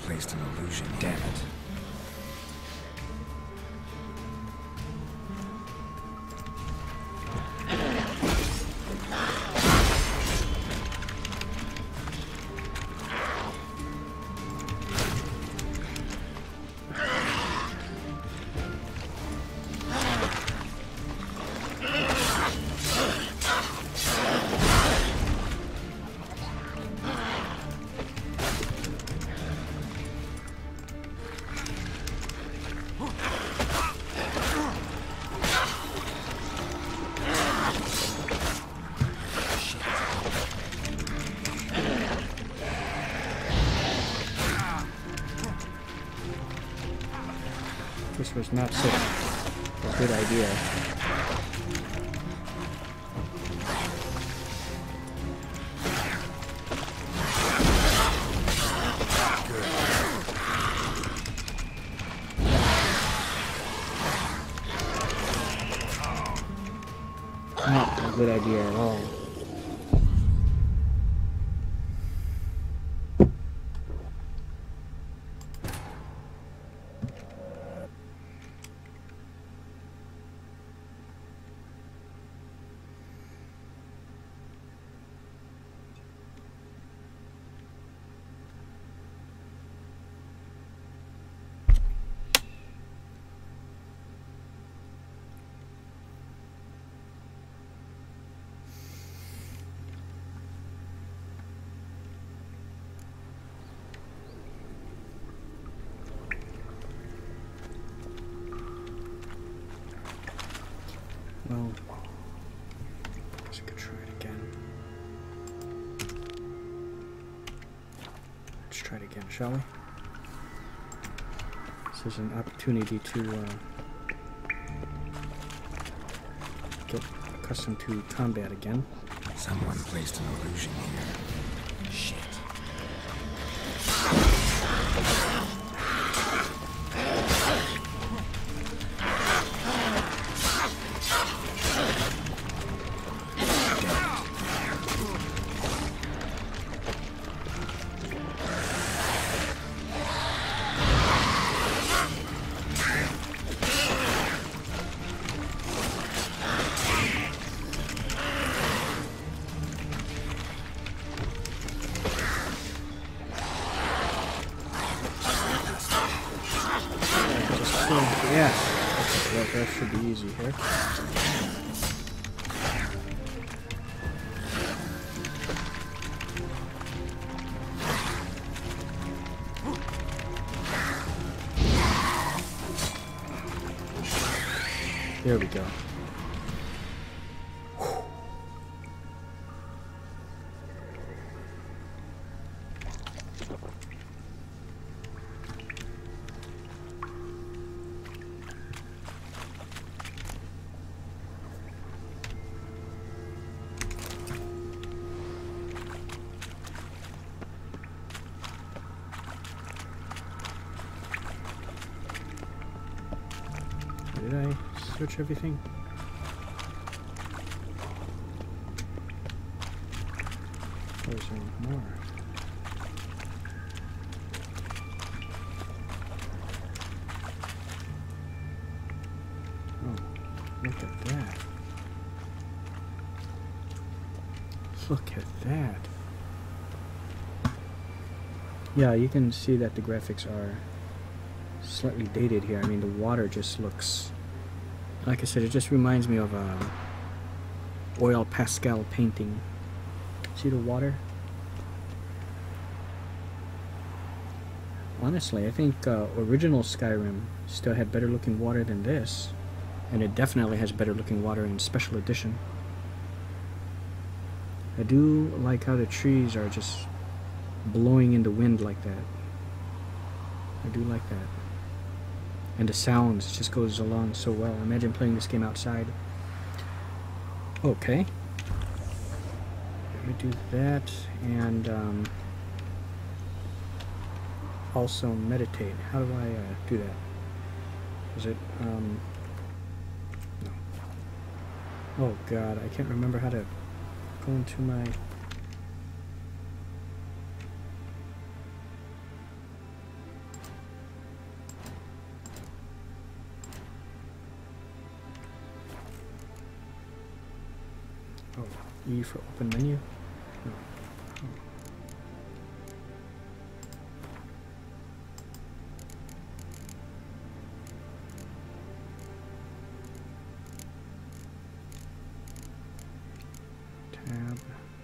placed an illusion. Damn it. This was not such a good idea. Not a good idea at all. Well, I guess I could try it again. Let's try it again, shall we? This is an opportunity to get accustomed to combat again. Someone placed an illusion here. Shit. Yeah, that should be easy here. There we go. Did I search everything? Or is there more? Oh, look at that. Look at that. Yeah, you can see that the graphics are slightly dated here. I mean, the water just looks, like I said, it just reminds me of oil pastel painting. See the water? Honestly, I think original Skyrim still had better looking water than this, and it definitely has better looking water in Special Edition. I do like how the trees are just blowing in the wind like that. I do like that. And the sounds just goes along so well. Imagine playing this game outside. Okay. Let me do that, and also meditate. How do I do that? Is it, no. Oh god, I can't remember how to go into my... E for open menu? No. Tab.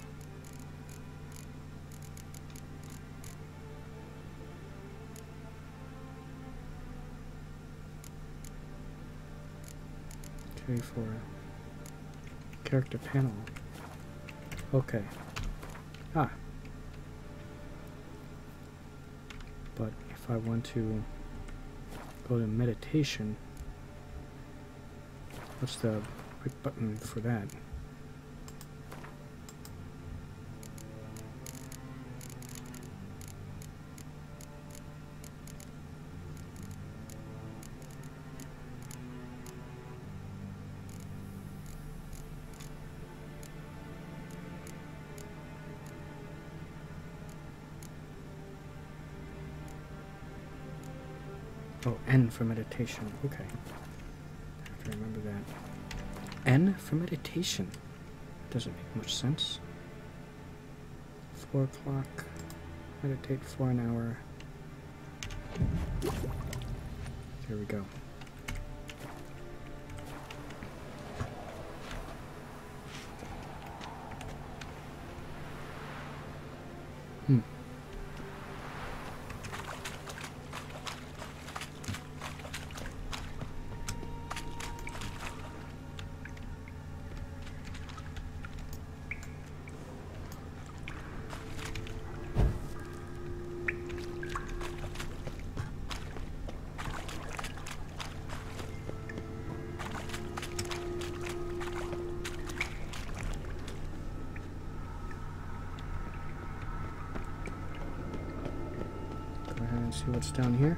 Okay, for character panel. Okay. Ah. But if I want to go to meditation, what's the right button for that? Oh, N for meditation. Okay. I have to remember that. N for meditation. Doesn't make much sense. 4 o'clock. Meditate for an hour. There we go. See what's down here.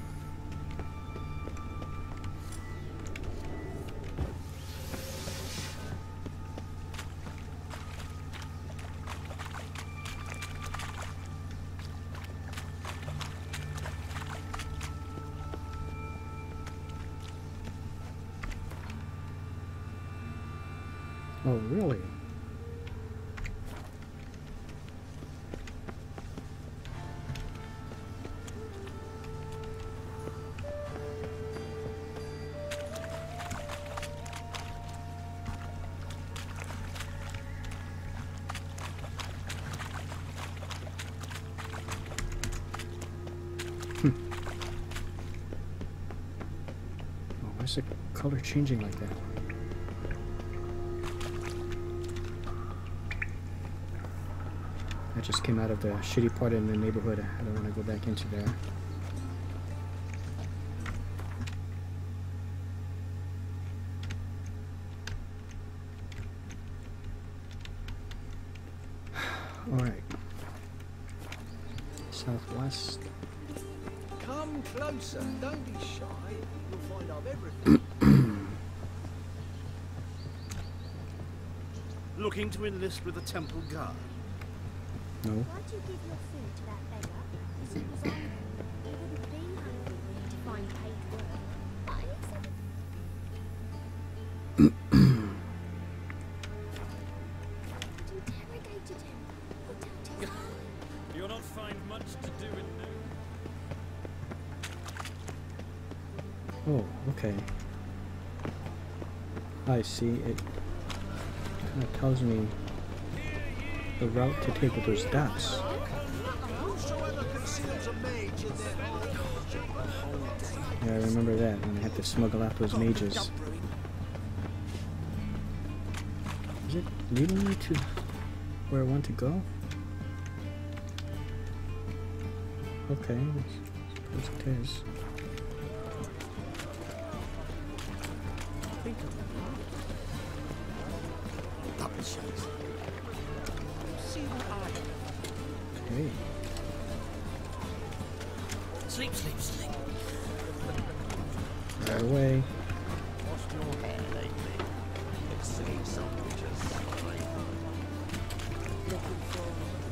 Oh, really? Why is the color changing like that? I just came out of the shitty part in the neighborhood. I don't want to go back into there. Alright. Southwest. Come closer, don't be shy. You'll find I've everything. Looking to enlist with the temple guard? No. Why'd you give your food to that beggar? Because he was hungry. He wouldn't be hungry were you to find paid work. But he said interrogated him. Or told his You'll not find much to do in noon. Oh, okay. I see. It kind of tells me the route to take with those dots. Whosoever conceals a mage in their heart. Yeah, I remember that when I had to smuggle out those mages. Is it leading me to where I want to go? Okay, I suppose it is. Okay. Sleep, sleep, sleep. Right away. Washed your hair lately. It's seen something just fine. Looking for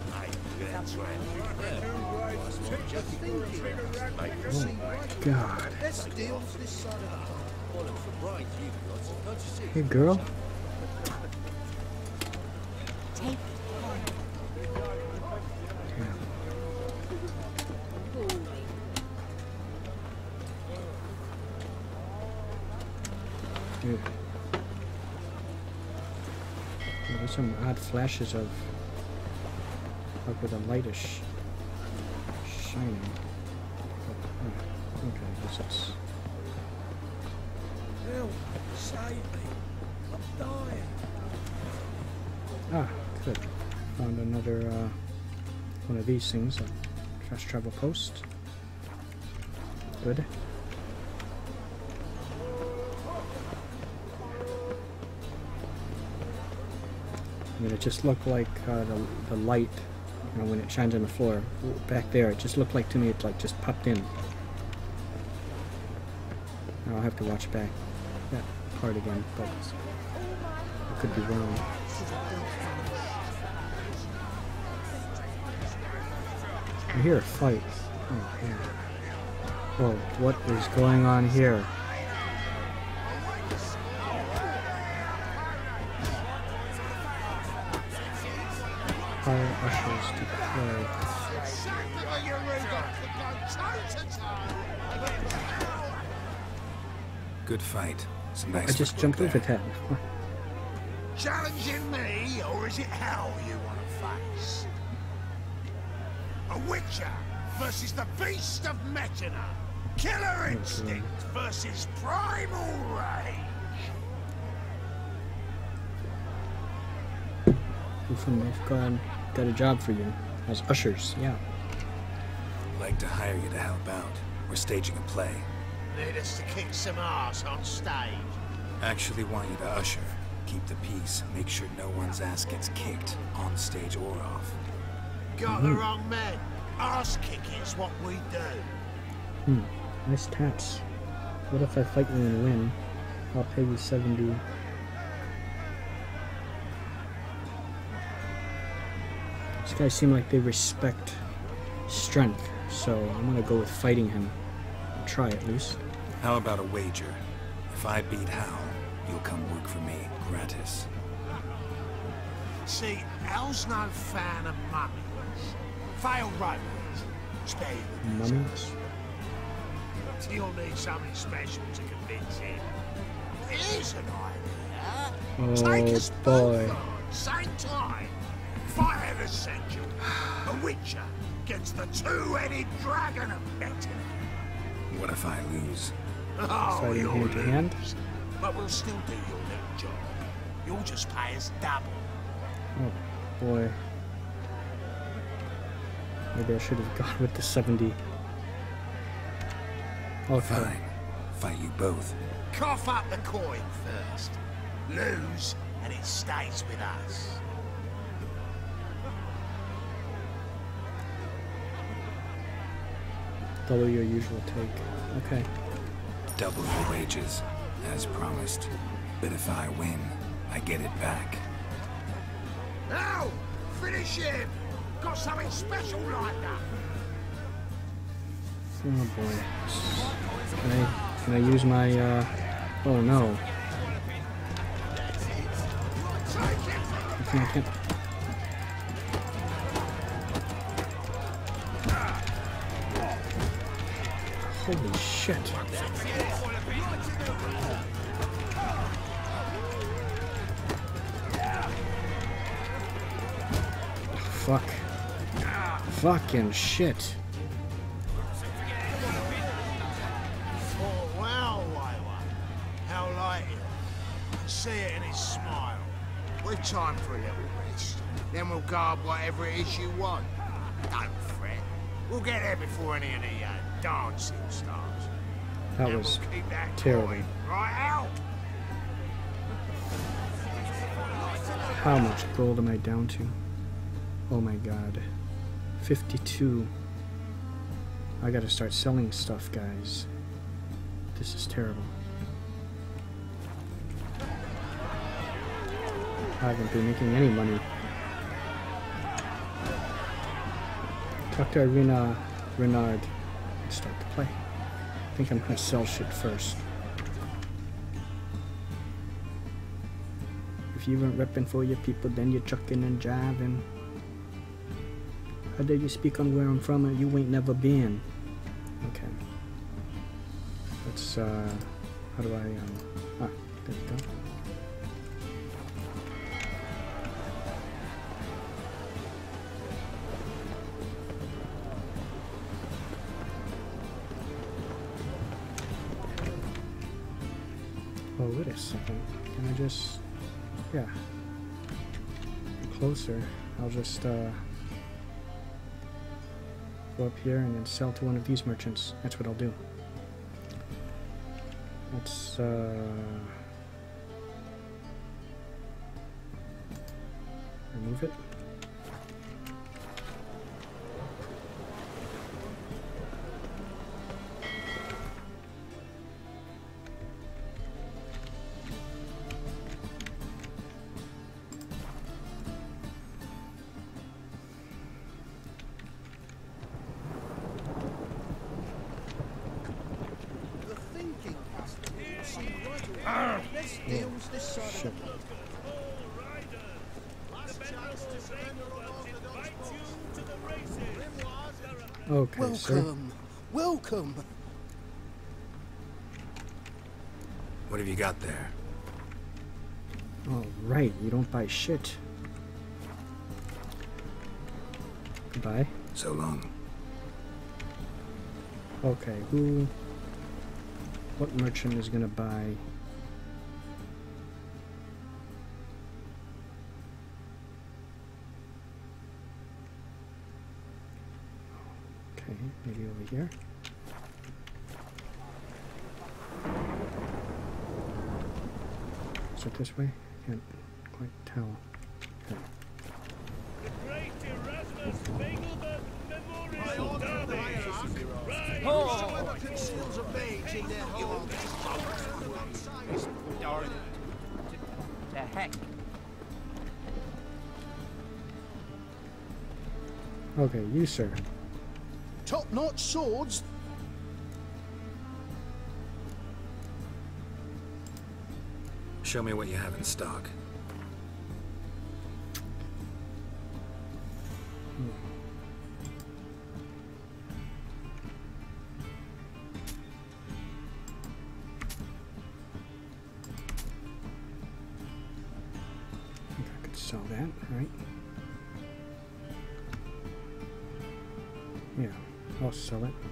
Oh God. Let's deal with this side of the heart. Well, it's the bride you've got, so can't you see? Hey girl. Take it home. Damn. Dude. There's some odd flashes of like with a lightish shining. Oh, okay, this is. Help! Save me! I'm dying! Ah, good. Found another one of these things. A fast travel post. Good. I mean, it just looked like the light, you know, when it shines on the floor back there. It just looked like to me it like just popped in. I'll have to watch back that part again, but I could be wrong. I hear a fight. Oh, man. Whoa, what is going on here? Hire ushers to play. Good fight. Some nice I just jumped over that. Challenging me, or is it hell you want to face? A Witcher versus the Beast of Metina. Killer instinct versus primal rage. They've got a job for you as ushers, yeah. I'd like to hire you to help out. We're staging a play. Need us to kick some ass on stage. Actually want you to usher. Keep the peace. Make sure no one's ass gets kicked, on stage or off. Got the wrong man. Ass kicking's what we do. Nice tats. What if I fight you and win? I'll pay you 70. These guys seem like they respect strength, so I'm gonna go with fighting him. Try at least. How about a wager? If I beat Hal, you'll come work for me, gratis. See, Al's no fan of mummies. Failed robberies. Spare you the Mummies? He'll need something special to convince him. Here's an idea. Oh Take us both boy. on, same time. Fight of the century. A Witcher gets the two-headed dragon of Metina. What if I lose? Oh, Fighting you'll hand to hand? lose. But we'll still do your little job. You'll just pay us double. Oh boy. Maybe I should have gone with the 70. Okay. Fine. Fight you both. Cough up the coin first. Lose, and it stays with us. Double your usual take. Okay. Double your wages, as promised. But if I win, I get it back. Now, finish him. Got something special lined up. Oh boy. Can I use my oh no. I can't. Holy shit. Fuck. Fucking shit. Oh, well, how like it. I can see it in his smile. We've time for a little rest. Then we'll guard whatever it is you want. Don't fret. We'll get there before any of the dancing starts. That Then was we'll keep that terrible. going. Right out. How much gold am I down to? Oh my god. 52. I gotta start selling stuff, guys. This is terrible. I haven't been making any money. Talk to Irina Renard. Start the play. I think I'm gonna sell shit first. If you weren't repping for your people, then you're chucking and jiving. How dare you speak on where I'm from and you ain't never been? Okay. Let's, how do I, there we go. Oh, wait a second. Can I just... yeah. Closer. I'll just, go up here and then sell to one of these merchants. That's what I'll do. Let's, remove it. Shit. Okay, welcome, sir. Welcome. What have you got there? Oh, right. You don't buy shit. Goodbye. So long. Okay, what merchant is gonna buy? Okay, maybe over here. Is it this way? Can't quite tell. Okay. Whoever conceals a mage in their home. The heck? Okay, you, sir. Top-notch swords. Show me what you have in stock. I think I could sell that, right? Yeah, I'll sell it.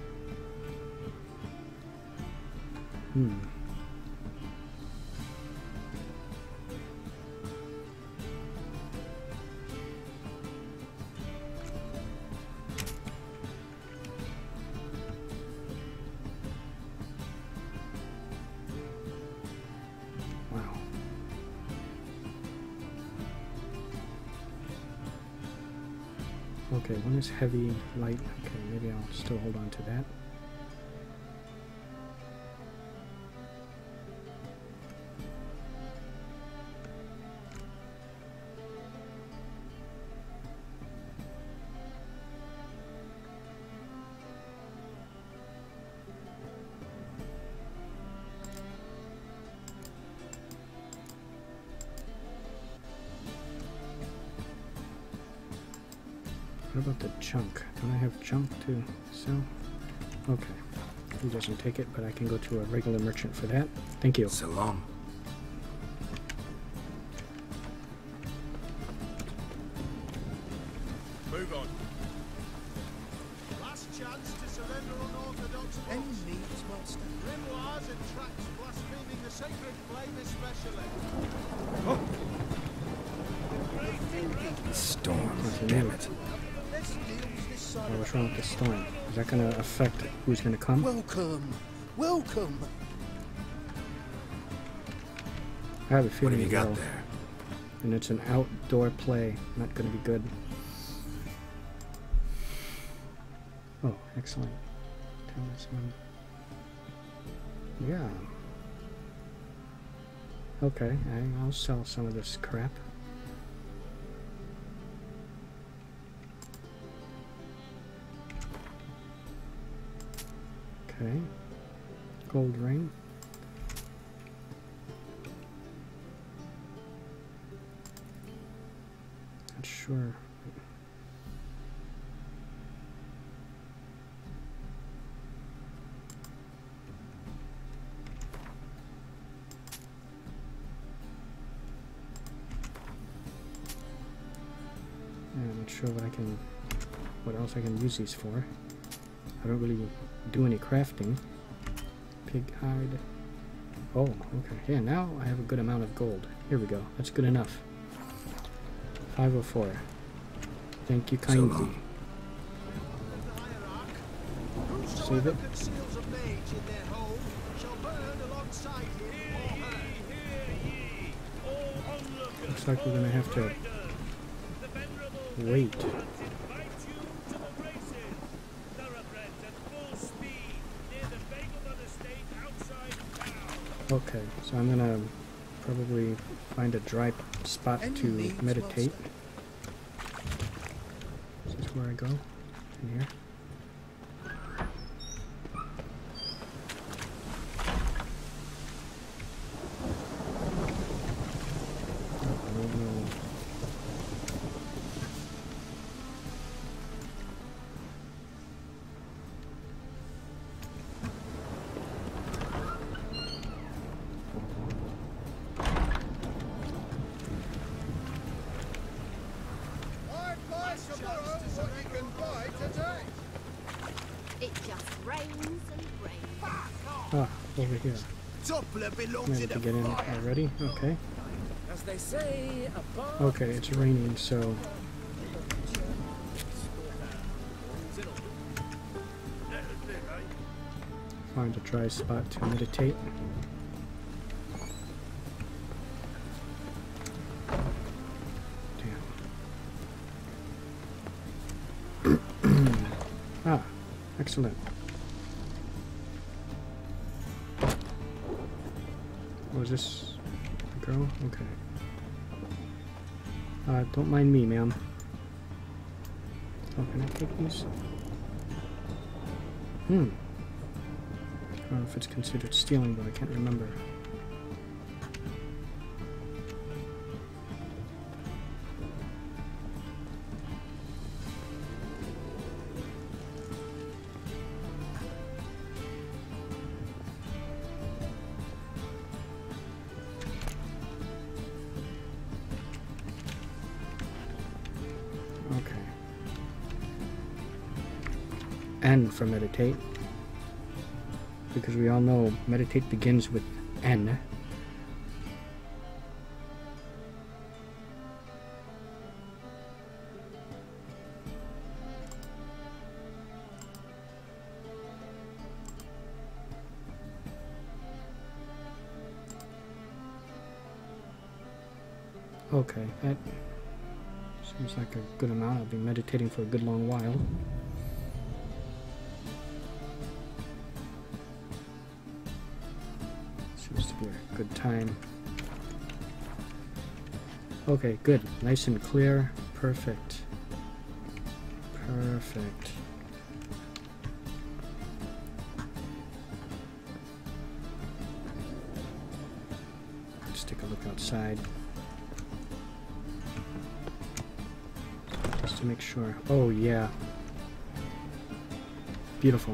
Wow. Okay, one is heavy, light. Okay, maybe I'll still hold on to that. What about the junk? Don't I have junk to sell? Okay. He doesn't take it, but I can go to a regular merchant for that. Thank you. So long. Move on. Last chance to surrender unorthodox books. Any needs, master? Grimoires and tracts blaspheming the sacred flame especially. The storm. Damn it. This deals this side Oh, what's wrong with the storm? Is that going to affect who's going to come? Welcome. Welcome. I have a What feeling have you it got will. there? And it's an outdoor play. Not going to be good. Oh, excellent. Talisman. Yeah. Okay, I'll sell some of this crap. Okay. Gold ring. sure. I'm not sure what else I can use these for. I don't really do any crafting. Pig hide. Oh, okay. Yeah, now I have a good amount of gold. Here we go. That's good enough. 504. Thank you kindly. Save it. Looks like we're gonna have to wait. Okay, so I'm gonna probably find a dry spot to meditate. Is this where I go? In here? It just rains and rains. Ah, over here. Maybe to get in already? Okay. As they say, Okay, it's raining, so... Find a dry spot to meditate. Ah, excellent. Oh, is this a girl? Okay. Don't mind me, ma'am. Oh, can I take these? I don't know if it's considered stealing, but I can't remember. Okay. N for meditate. Because we all know meditate begins with N. Okay, that seems like a good amount. I've been meditating for a good long while. Seems to be a good time. Okay, good. Nice and clear. Perfect. Perfect. Let's take a look outside. Just to make sure. Oh, yeah. Beautiful.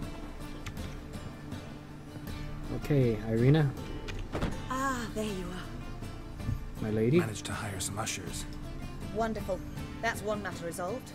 Okay, Irina. Ah, there you are. My lady. Managed to hire some ushers. Wonderful. That's one matter resolved.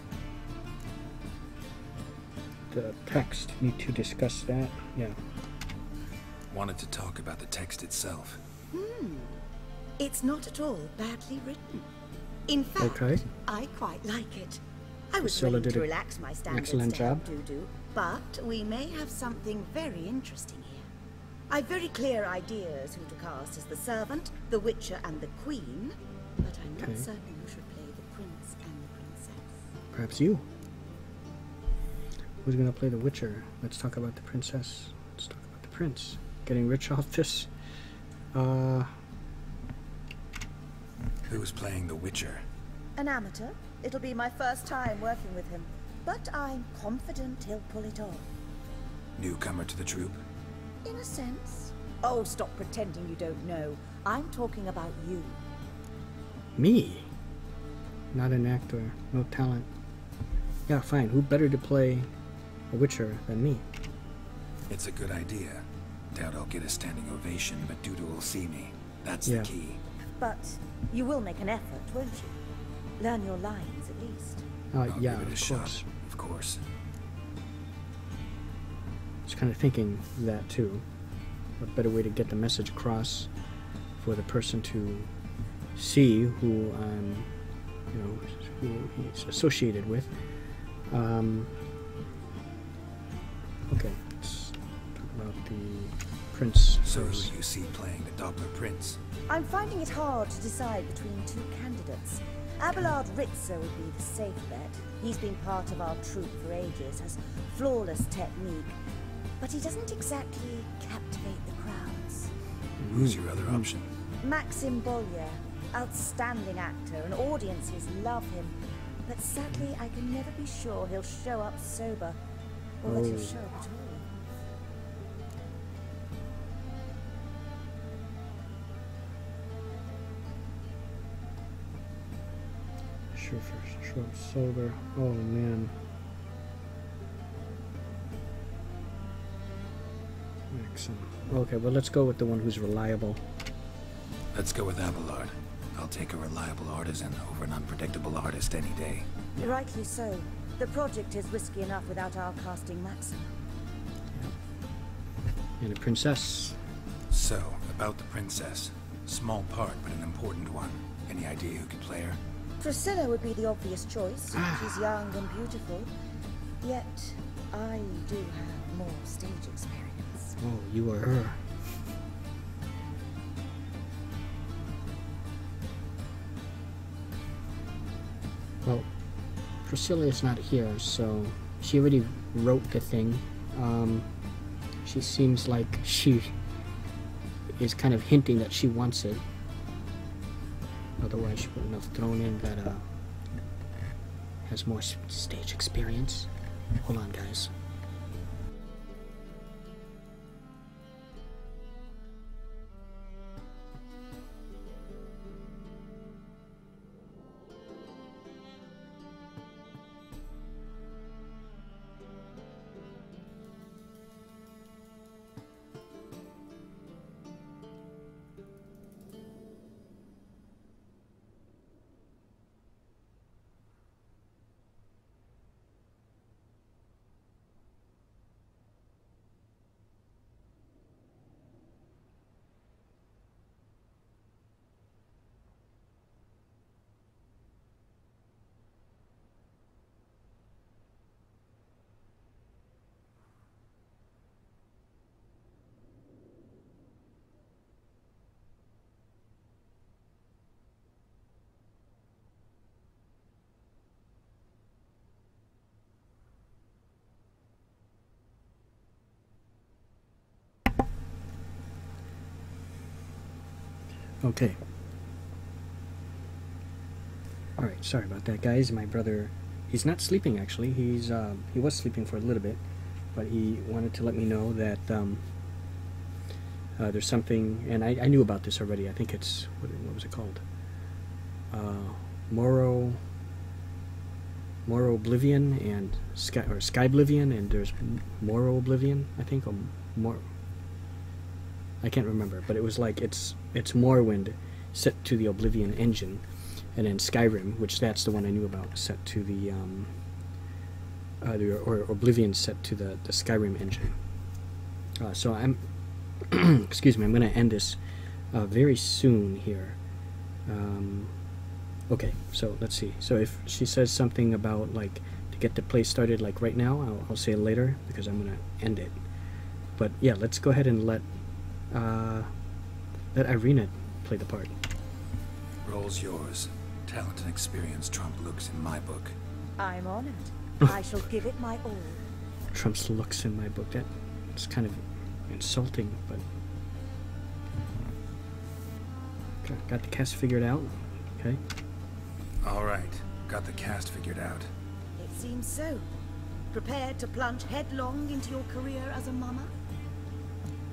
The text. Need to discuss that. Yeah. Wanted to talk about the text itself. It's not at all badly written. In fact, Okay. I quite like it. I was Priscilla willing did to an relax my standards excellent to help job. Dudu, but we may have something very interesting here. I've very clear ideas who to cast as the servant, the witcher, and the queen, but I'm not Okay. certain who should play the prince and the princess. Perhaps you. Who's gonna play the Witcher? Let's talk about the princess. Let's talk about the prince. Getting rich off this. Who's playing the Witcher? An amateur. It'll be my first time working with him, but I'm confident he'll pull it off. Newcomer to the troupe? In a sense. Oh, stop pretending you don't know. I'm talking about you. Me? Not an actor. No talent. Yeah, fine. Who better to play a Witcher than me? It's a good idea. Doubt I'll get a standing ovation, but Duda will see me. That's Yeah. the key. But you will make an effort, won't you? Learn your lines, at least. I'll Yeah, give it a of shot, course. of course. I was kind of thinking that too. What better way to get the message across for the person to see who you know, who he's associated with. Okay, let's talk about the prince So who first. do you see playing the Doppler Prince? I'm finding it hard to decide between two candidates. Abelard Ritzer would be the safe bet. He's been part of our troupe for ages, has flawless technique, but he doesn't exactly captivate the crowds. Who's your other option? Maxim Bollier, outstanding actor, and audiences love him. But sadly, I can never be sure he'll show up sober, or that he'll show up at all. Sure, first show up sober. Oh man. Excellent. Okay, well let's go with the one who's reliable. Let's go with Abelard. I'll take a reliable artisan over an unpredictable artist any day. Rightly so. The project is risky enough without our casting Maxim. And a princess. So, about the princess. Small part, but an important one. Any idea who could play her? Priscilla would be the obvious choice. She's young and beautiful. Yet, I do have more stage experience. Oh, you are her. Well, Priscilla is not here, so she already wrote the thing. She seems like she is kind of hinting that she wants it. Otherwise, she wouldn't have thrown in that has more stage experience. Hold on, guys. Okay. Alright, sorry about that, guys. My brother, he's not sleeping actually. He was sleeping for a little bit, but he wanted to let me know that there's something, and I knew about this already. I think it's, what was it called? Moro Oblivion and Sky Oblivion, and there's Moro Oblivion, I think, or more. I can't remember, but it was like it's Morrowind set to the Oblivion engine, and then Skyrim, which that's the one I knew about, set to the or Oblivion set to the Skyrim engine. So I'm excuse me, I'm going to end this very soon here. Okay, so let's see. So if she says something about like to get the play started like right now, I'll say it later because I'm going to end it. But yeah, let's go ahead and let Irina play the part. Role's yours. Talent and experience trump looks in my book. I'm honored. I shall give it my all. Trump's looks in my book. That's kind of insulting, but got the cast figured out. Okay. All right, got the cast figured out. It seems so. Prepared to plunge headlong into your career as a mama?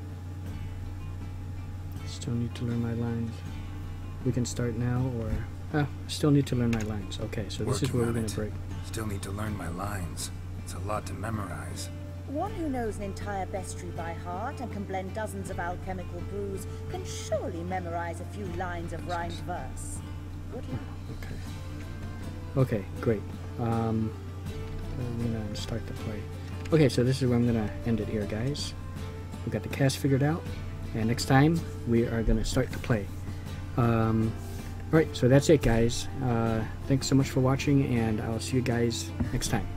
Still need to learn my lines. We can start now, or Still need to learn my lines. Okay, so this is Working where we're on going it. to break. Still need to learn my lines. It's a lot to memorize. One who knows an entire bestiary by heart and can blend dozens of alchemical brews can surely memorize a few lines of rhymed verse. Good luck. Okay. Okay, great. I'm gonna start the play. Okay, so this is where I'm gonna end it here, guys. We got the cast figured out, and next time we are gonna start the play. Alright, so that's it, guys. Thanks so much for watching, and I'll see you guys next time.